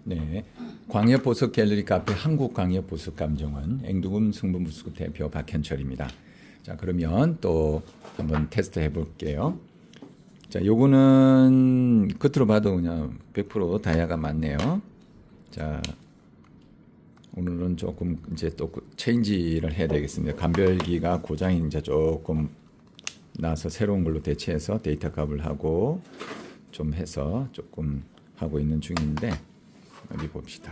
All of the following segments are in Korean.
네, 광역보석 갤러리 카페 한국광역보석감정원 앵두금 승분부수 대표 박현철입니다. 자, 그러면 또 한번 테스트 해볼게요. 자, 요거는 겉으로 봐도 그냥 100% 다이아가 맞네요. 자, 오늘은 조금 이제 또 체인지를 해야 되겠습니다. 감별기가 고장이 이제 조금 나서 새로운 걸로 대체해서 데이터 값을 하고 좀 해서 조금 하고 있는 중인데, 어디 봅시다.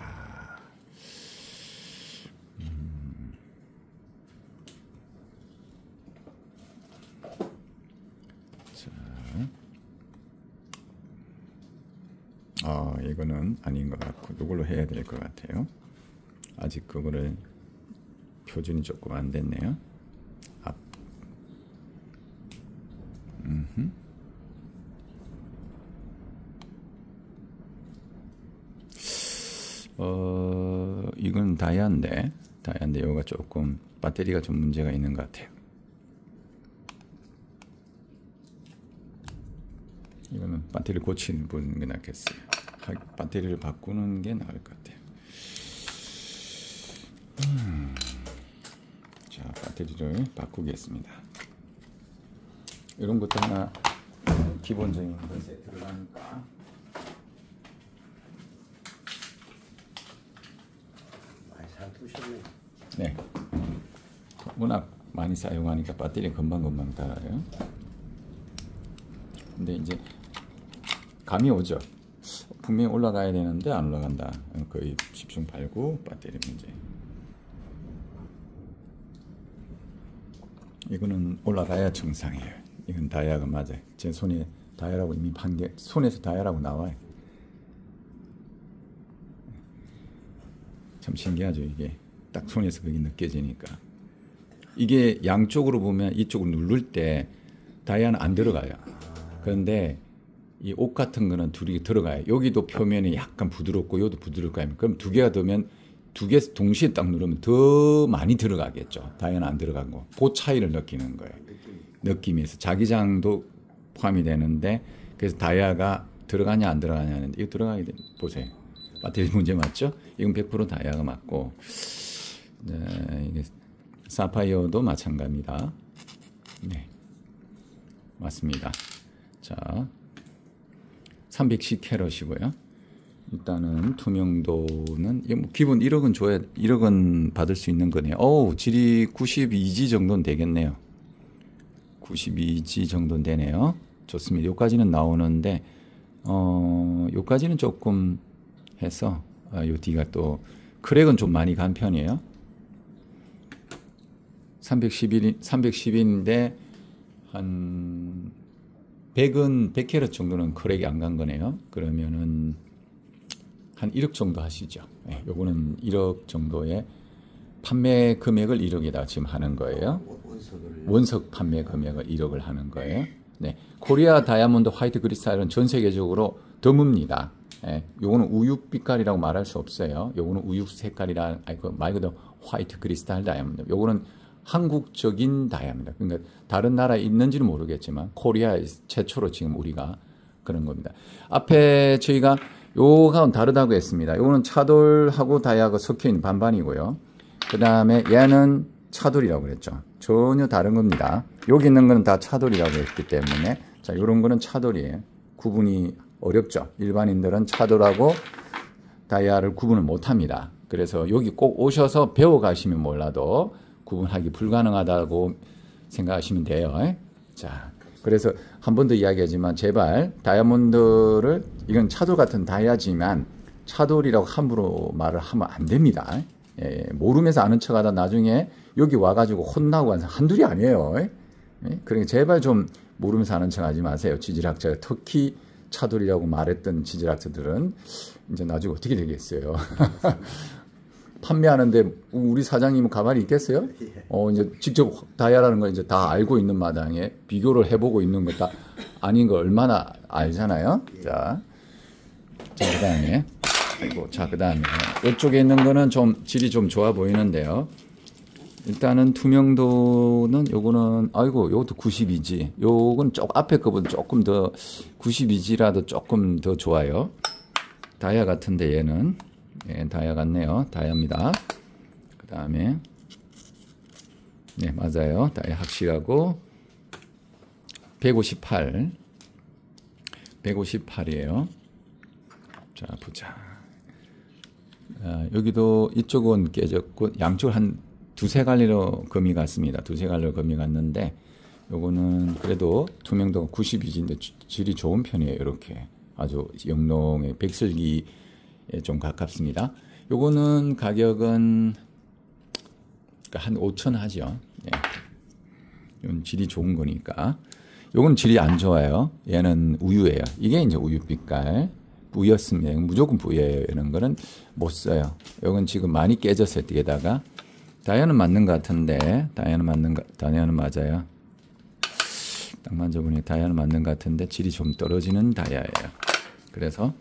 자, 이거는 아닌 것 같고 이걸로 해야 될 것 같아요. 아직 그거를 표준이 조금 안 됐네요. 앞. 이건 다이아인데 이거가 조금 배터리가 좀 문제가 있는 것 같아요. 이거는 배터리 고치는 게 낫겠어요. 배터리를 바꾸는 게 나을 것 같아요. 자, 배터리를 바꾸겠습니다. 이런 것도 하나 기본적인 것에 들어가니까. 네, 워낙 많이 사용하니까 배터리 금방 닳아요. 근데 이제 감이 오죠. 분명히 올라가야 되는데 안 올라간다. 거의 10중 8구 배터리 문제. 이거는 올라가야 정상이에요. 이건 다이아가 맞아요. 제 손에 다이아라고 이미 손에서 다이아라고 나와요. 참 신기하죠. 이게 딱 손에서 그게 느껴지니까. 이게 양쪽으로 보면 이쪽을 누를 때 다이아는 안 들어가요. 그런데 이 옷 같은 거는 둘이 들어가요. 여기도 표면이 약간 부드럽고 여기도 부드럽고 하면, 그럼 두 개가 되면 두 개 동시에 딱 누르면 더 많이 들어가겠죠. 다이아는 안 들어간 거. 그 차이를 느끼는 거예요. 느낌에서 자기장도 포함이 되는데, 그래서 다이아가 들어가냐 안 들어가냐 하는데, 이거 들어가게 돼. 보세요. 배터리 문제 맞죠? 이건 100% 다이아가 맞고, 네, 이게 사파이어도 마찬가지입니다. 네, 맞습니다. 자, 310캐럿이고요. 일단은 투명도는 뭐 기본 1억은 줘야 1억은 받을 수 있는 거네요. 질이 92G 정도는 되겠네요. 92G 정도는 되네요. 좋습니다. 여기까지는 나오는데 여기까지는 조금 해서 요 뒤가 또 크랙은 좀 많이 간 편이에요. 310인데 한 100캐럿 정도는 크랙이 안 간 거네요. 그러면은 한 1억 정도 하시죠. 네, 요거는 1억 정도의 판매 금액을 1억에다 지금 하는 거예요. 원석 판매 금액을 1억을 하는 거예요. 네, 코리아 다이아몬드 화이트 크리스탈은 전 세계적으로 드뭅니다. 네, 요거는 우유 빛깔이라고 말할 수 없어요. 요거는 우유 색깔이라, 말 그대로 화이트 크리스탈 다이아몬드. 요거는 한국적인 다이아입니다. 그러니까 다른 나라에 있는지는 모르겠지만 코리아 최초로 지금 우리가 그런 겁니다. 앞에 저희가 요거는 다르다고 했습니다. 요거는 차돌하고 다이아가 섞여있는 반반이고요. 그 다음에 얘는 차돌이라고 그랬죠. 전혀 다른 겁니다. 여기 있는 거는 다 차돌이라고 했기 때문에, 자, 요런 거는 차돌이에요. 구분이 어렵죠. 일반인들은 차돌하고 다이아를 구분을 못 합니다. 그래서 여기 꼭 오셔서 배워 가시면 몰라도 구분하기 불가능하다고 생각하시면 돼요. 자, 그래서 한 번 더 이야기하지만 제발 다이아몬드를, 이건 차돌 같은 다이아지만 차돌이라고 함부로 말을 하면 안 됩니다. 예, 모르면서 아는 척하다 나중에 여기 와가지고 혼나고 한둘이 아니에요. 예? 그러니까 제발 좀 모르면서 아는 척하지 마세요. 지질학자가 특히 차돌이라고 말했던 지질학자들은 이제 나중에 어떻게 되겠어요. 판매하는데 우리 사장님은 가만히 있겠어요? 이제 직접 다이아라는 걸 이제 다 알고 있는 마당에 비교를 해보고 있는 거 다 아닌 거 얼마나 알잖아요. 자, 그다음에 그다음에 이쪽에 있는 거는 좀 질이 좀 좋아 보이는데요. 일단은 투명도는 요거는 요것도 92G. 요건 앞에 거보다 조금 더 92G라도 조금 더 좋아요. 다이아 같은데 얘는 예, 다이아 같네요. 다이아입니다. 그 다음에 네 맞아요. 다이아 확실하고 158 158이에요. 자 보자. 여기도 이쪽은 깨졌고 양쪽 한 두세 갈래로 금이 갔습니다. 두세 갈래로 금이 갔는데 요거는 그래도 투명도가 92인데 질이 좋은 편이에요. 이렇게 아주 영롱의 백설기에 좀 가깝습니다. 요거는 가격은 한 5천 하죠. 네. 이건 질이 좋은 거니까. 요건 질이 안 좋아요. 얘는 우유예요. 이게 이제 우유 빛깔. 부였습니다. 무조건 부예요. 이런 거는 못 써요. 이건 지금 많이 깨졌어요. 뒤에다가 다이아는 맞는 것 같은데 다이아는 맞아요. 딱 만져보니 다이아는 맞는 것 같은데 질이 좀 떨어지는 다이아예요. 그래서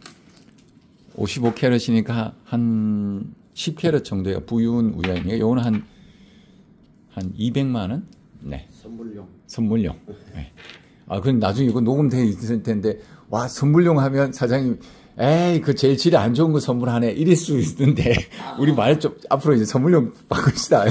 55캐럿이니까 한 10캐럿 정도가 부유한 우유이니까 요거는 한 200만 원? 네. 선물용. 네. 아, 그럼 나중에 이거 녹음돼 있을 텐데, 와, 선물용 하면 사장님, 에이, 그 제일 질이 안 좋은 거 선물하네. 이럴 수 있는데, 우리 말 좀, 앞으로 이제 선물용 바꿉시다.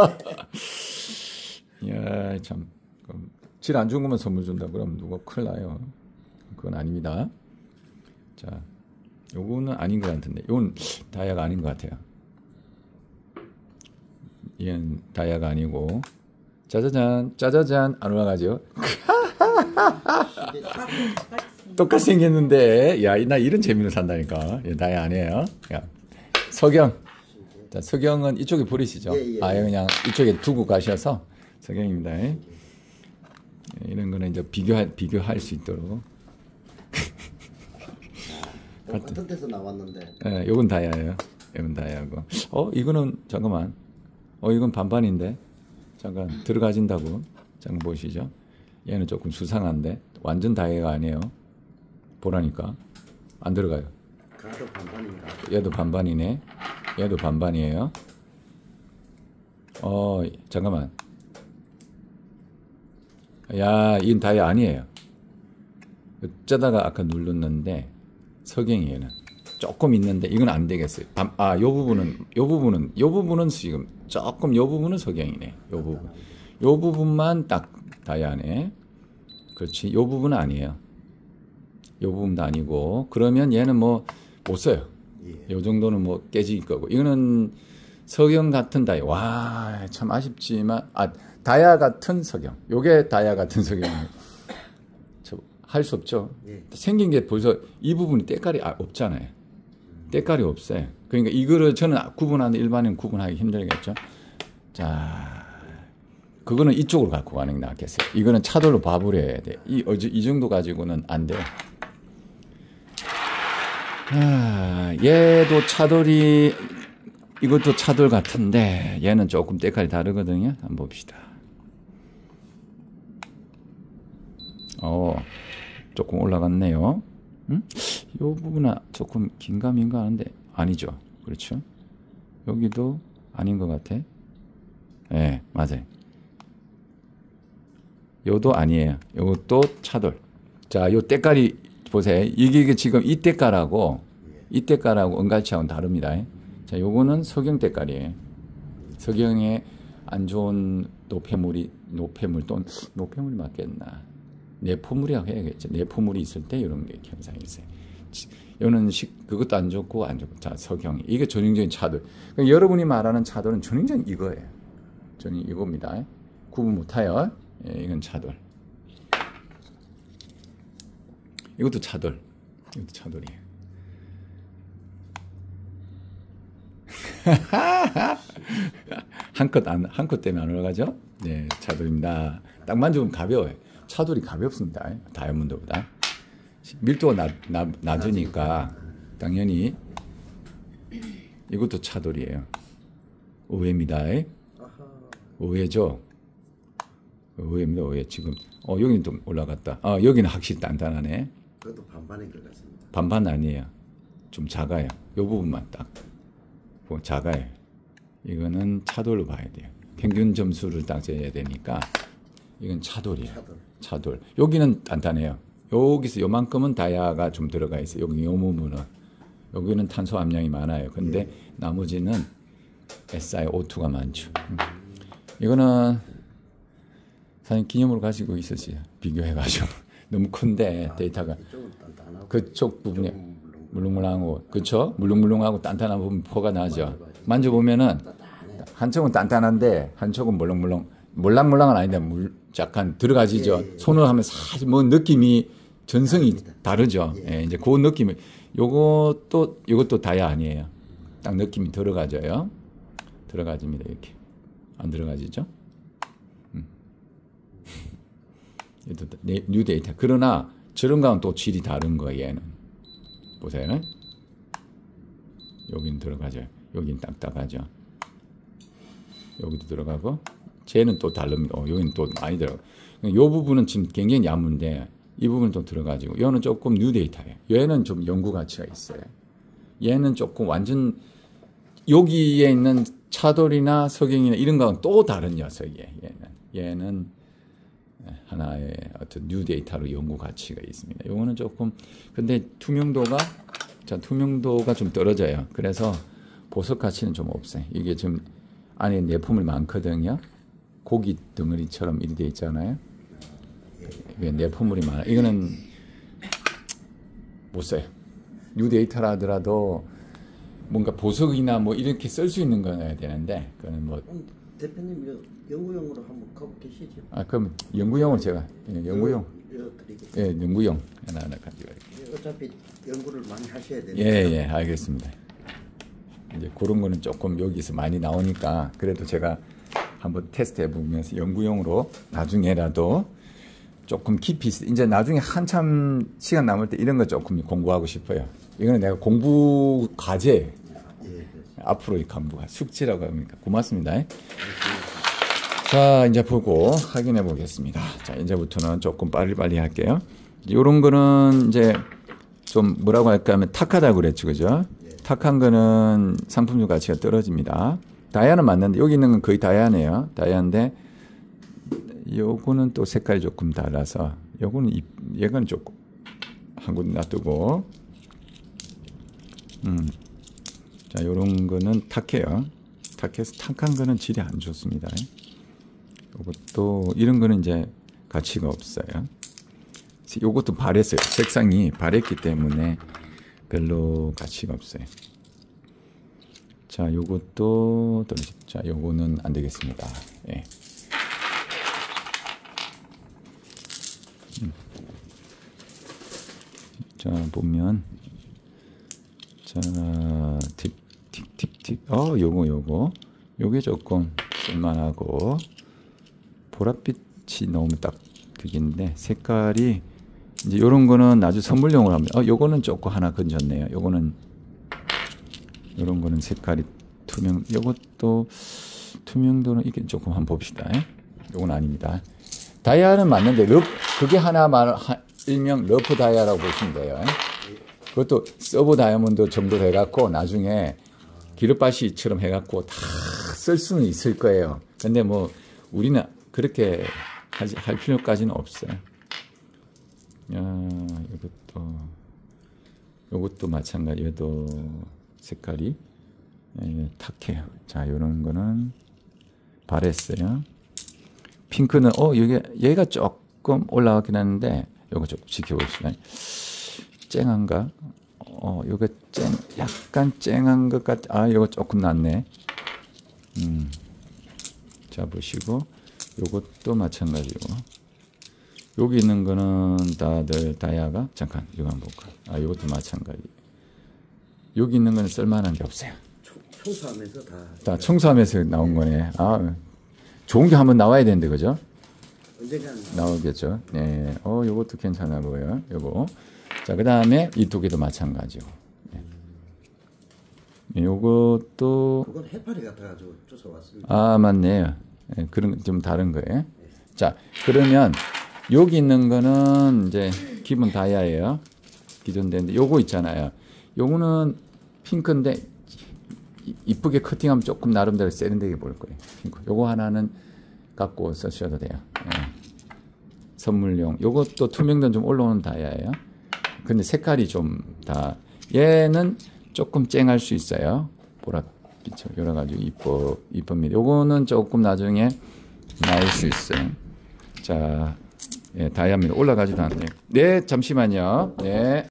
이야, 참. 질 안 좋은 것만 선물 준다. 그럼 누가 큰일 나요. 그건 아닙니다. 자, 요거는 아닌 것 같은데, 요건 다이아가 아닌 것 같아요. 얘는 다이아가 아니고, 짜자잔, 짜자잔, 안 올라가죠? 똑같이 생겼는데, 야, 나 이런 재미를 산다니까. 다이아 아니에요. 야, 석영. 자, 석영은 이쪽에 버리시죠. 예. 아, 그냥 이쪽에 두고 가셔서 석영입니다. 이런 거는 이제 비교할 수 있도록. 같은 데서 나왔는데. 예, 요건 다이아예요. 이건 다이아고. 이거는 잠깐만. 이건 반반인데. 잠깐 들어가진다고. 잠깐 보시죠. 얘는 조금 수상한데 완전 다이아가 아니에요. 보라니까 안 들어가요. 가도 반반인가? 얘도 반반이네. 얘도 반반이에요. 잠깐만. 야, 이건 다이아 아니에요. 어쩌다가 아까 눌렀는데 석영이에요. 조금 있는데 이건 안 되겠어요. 요 부분은 지금 조금 요 부분은 석영이네. 요 부분만 딱 다이아네. 그렇지. 요 부분은 아니에요. 요 부분도 아니고 그러면 얘는 뭐 못 써요. 요 정도는 뭐 깨질 거고 이거는 석영 같은 다이아. 와, 참 아쉽지만 다이아 같은 석영. 요게 다이아 같은 석영이에요. 할 수 없죠. 생긴 게 벌써 이 부분이 때깔이 없잖아요. 때깔이 없어요. 그러니까 이거를 저는 구분하는 일반인 구분하기 힘들겠죠. 자, 그거는 이쪽으로 갖고 가는 게 낫겠어요. 이거는 차돌로 봐버려야 돼. 이 정도 가지고는 안 돼요. 얘도 차돌이 이것도 차돌 같은데 얘는 조금 때깔이 다르거든요. 한번 봅시다. 조금 올라갔네요. 이 부분은 조금 긴가민가 하는데 아니죠. 그렇죠? 여기도 아닌 것 같아. 네, 맞아요. 요도 아니에요. 요것도 차돌. 자, 요 때깔이 보세요. 이게 지금 이 때깔하고 은갈치하고는 다릅니다. 자, 요거는 석영 때깔이에요. 석영에 안 좋은 노폐물이 맞겠나? 내포물이라고 해야겠죠. 내포물이 있을 때 이런 게 현상이 있어요. 요는 그것도 안 좋고 안 좋고. 자, 석영이. 이게 전형적인 차돌. 그러니까 여러분이 말하는 차돌은 전형적인 이거예요. 저는 이겁니다. 구분 못해요. 이건 차돌. 이것도 차돌. 이것도 차돌이에요. 한 컷 때문에 안 올라가죠? 네, 차돌입니다. 딱 만져보면 가벼워요. 차돌이 가볍습니다. 다이아몬드보다. 밀도가 낮으니까 당연히 이것도 차돌이에요. 의외입니다. 의외죠? 의외입니다. 의외. 지금 여기는 좀 올라갔다. 여기는 확실히 단단하네. 그것도 반반인 것 같습니다. 반반 아니에요. 좀 작아요. 이 부분만 딱 작아요. 이거는 차돌로 봐야 돼요. 평균 점수를 딱 재야 되니까 이건 차돌이에요. 차돌. 여기는 단단해요. 여기서 요만큼은 다이아가 좀 들어가 있어요. 여기 요 부분은 여기는 탄소 함량이 많아요. 근데 나머지는 SiO2가 많죠. 이거는 사실 기념으로 가지고 있었어요. 비교해가지고 너무 큰데 데이터가 그쪽 부분에 물렁물렁하고 그렇죠? 물렁물렁하고 단단한 부분 포가 나죠. 만져보면은 한쪽은 단단한데 한쪽은 몰랑몰랑은 아닌데 약간 들어가지죠. 손을 하면 사실 뭐 느낌이 전성이 다르죠. 예, 이제 그 느낌이 이것도 다야 아니에요. 딱 느낌이 들어가져요. 들어가집니다. 이렇게 안 들어가지죠. 얘도 뉴 데이터. 그러나 저런 거는 또 질이 다른 거예요. 얘는 보세요. 여기는 들어가죠. 여기는 딱딱하죠. 여기도 들어가고 쟤는 또 다릅니다. 여기는 또 많이 들어가고 이 부분은 지금 굉장히 얇은데 이 부분은 또 들어가지고 얘는 조금 뉴 데이터예요. 얘는 좀 연구 가치가 있어요. 얘는 조금 완전 여기에 있는 차돌이나 석영이나 이런 거는 또 다른 녀석이에요. 얘는 하나의 어떤 뉴 데이터로 연구 가치가 있습니다. 요거는 조금 근데 투명도가 좀 떨어져요. 그래서 보석 가치는 좀 없어요. 이게 지금 안에 내품이 많거든요. 고기 덩어리처럼 이리 돼 있잖아요. 이게 내품물이 많아. 이거는 못 써요. 뉴 데이터라 하더라도 뭔가 보석이나 뭐 이렇게 쓸 수 있는 거여야 되는데 그거는 뭐 대표님 연구용으로 한번 가고 계시죠? 그럼 연구용은 제가 연구용 연구용 하나 가지고 갈게요. 어차피 연구를 많이 하셔야 되니까. 예, 알겠습니다. 이제 그런 거는 조금 여기서 많이 나오니까 그래도 제가 한번 테스트 해보면서 연구용으로 나중에라도 조금 깊이 이제 나중에 한참 시간 남을 때 이런 거 조금 공부하고 싶어요. 이거는 내가 공부 과제 앞으로의 공부가 숙제라고 합니까? 고맙습니다. 자, 이제 보고 확인해 보겠습니다. 자, 이제부터는 조금 빨리빨리 할게요. 이런 거는 이제 좀 뭐라고 할까 하면 탁하다고 그랬죠. 그죠? 탁한 거는 상품적 가치가 떨어집니다. 다이아는 맞는데 여기 있는 건 거의 다이아네요. 다이아인데 요거는 또 색깔이 조금 달라서 요거는 얘는 조금 한 군데 놔두고 자, 요런 거는 탁해요. 탁해서 탁한 거는 질이 안 좋습니다. 요것도 이런 거는 이제 가치가 없어요. 요것도 바랬어요. 색상이 바랬기 때문에 별로 가치가 없어요. 자, 요것도 자, 요거는 안 되겠습니다. 예. 자, 보면 자, 틱틱틱틱. 요게 조금 쓸만하고 보랏빛이 너무 딱 그긴데 색깔이 이제 요런 거는 아주 선물용으로 합니다. 요거는 조금 하나 건졌네요. 요런 거는 색깔이 요것도 투명도는 이게 조금 한번 봅시다. 요건 아닙니다. 다이아는 맞는데 그게 하나 일명 러프 다이아라고 보시면 돼요. 그것도 서브 다이아몬드 정도 돼갖고 나중에 기르바시처럼 해갖고 다 쓸 수는 있을 거예요. 근데 뭐 우리는 그렇게 할 필요까지는 없어요. 이것도 마찬가지. 얘도 색깔이 탁해요. 자, 요런 거는 바랬어요. 핑크는 얘가 조금 올라가긴 하는데 요거 조금 지켜봅시다. 쨍한가? 요거 약간 쨍한 것 같. 요거 조금 낫네. 자, 보시고 요것도 마찬가지고 여기 있는 거는 다들 다이아가 잠깐 이거 한번 볼까? 요것도 마찬가지. 여기 있는 거는 쓸만한 게 없어요. 청소하면서 다 청소하면서 나온 거네. 좋은 게 한번 나와야 되는데 그죠? 언젠가 나오겠죠. 네. 요것도 괜찮아 보여요. 요거. 자, 그 다음에 이 두 개도 마찬가지고. 요것도. 그건 해파리 같아가지고 쫓아왔습니다. 맞네요. 네, 그런 좀 다른 거예요. 자, 그러면 여기 있는 거는 이제 기본 다이아예요. 기존 데인데 요거 있잖아요. 요거는 핑크인데 이쁘게 커팅하면 조금 나름대로 세련되게 보일 거예요. 핑크. 요거 하나는 갖고 쓰셔도 돼요. 선물용. 요것도 투명도는 좀 올라오는 다이아예요. 근데 색깔이 좀 얘는 조금 쨍할 수 있어요. 보랏빛 여러 가지 이쁩니다. 요거는 조금 나중에 나올 수 있어요. 자, 예, 다이아입니다. 올라가지도 않네요. 네, 잠시만요. 네.